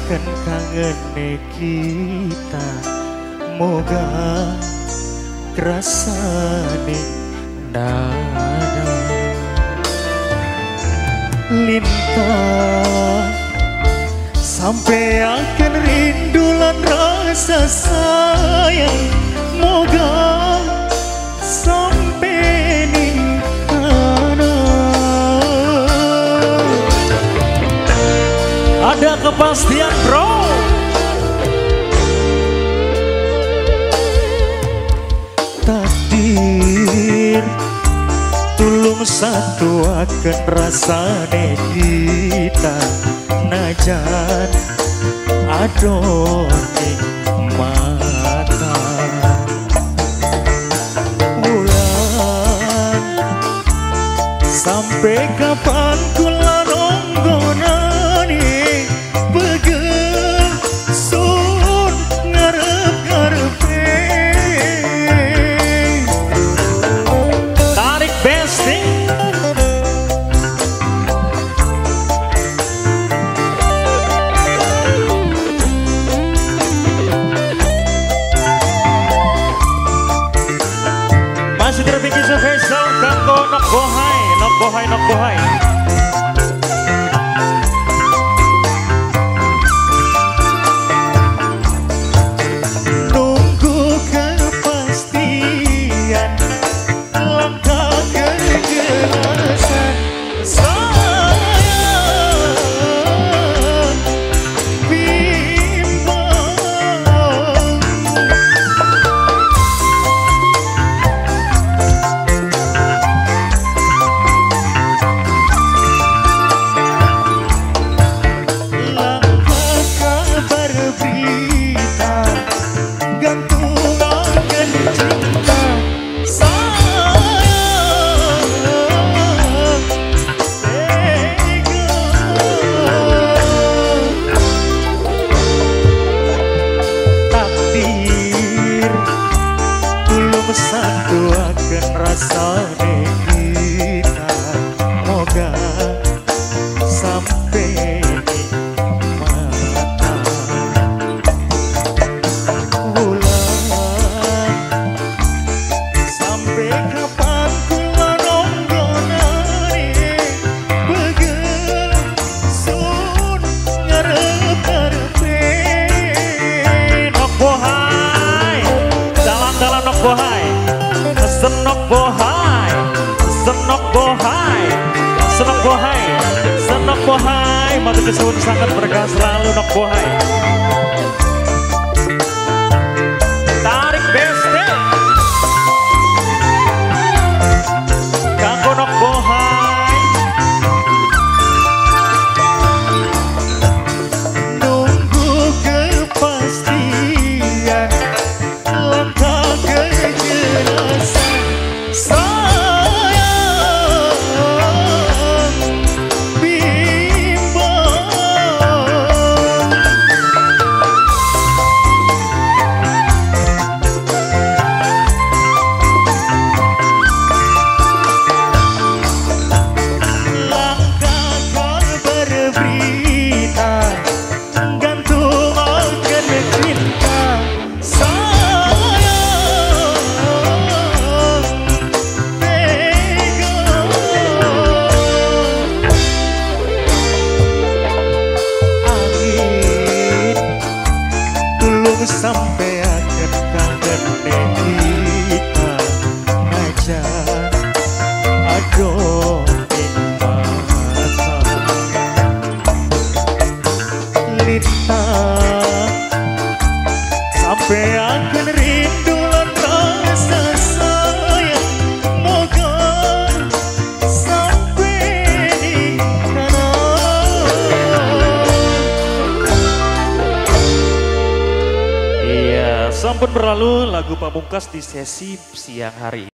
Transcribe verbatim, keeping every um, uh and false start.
akan kangen kita, moga kerasane dada. Lintang sampai akan rindu lan rasa sayang, moga sampai ning kana. Ada kepastian bro, takdir tulung satu akan rasane kita, najan adone mata. Bulan sampai kapan kula nonggonane, pegel sun ngarep-ngarepe. Tarik besti masih terpikir spesial kanggo nok bohai, nok bohai, nok bohai. Nunggu kepastian, langkah kejelasan, sayang bimbang. Satu akan rasane kita, moga sampai di mata. Bulan sampai kapan kula nonggonane, pegel sun ngarep-ngarepe. Nok bohai, dalan-dalan nok bohai, senok bohai, senok bohai, senok bohai, senok bohai. Matur kesuwun sangat berkah selalu nok bohai. Tarik beste kanggo nok bohai. Nunggu kepastian, langkah kejelasan, sayang bimbang. Langkah kabar berita, gantung akan cinta, sampai akan kangen kita, najan aduh mata. Lintang sampai akan rindu lan rasa sayang, moga sampai di kana. Sampun berlalu lagu pamungkas di sesi siang hari ini.